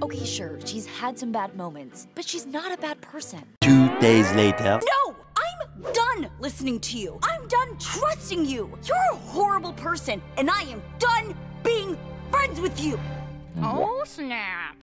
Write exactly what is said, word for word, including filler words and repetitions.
Okay, sure, she's had some bad moments, but she's not a bad person. Two days later. No! I'm done listening to you. I'm done trusting you. You're a horrible person, and I am done being friends with you. Oh, snap.